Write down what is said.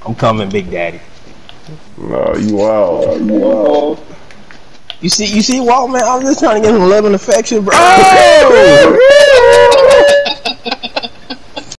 I'm coming, Big Daddy. No, you wild. You see, Walt, man. I'm just trying to get some love and affection, bro. Oh!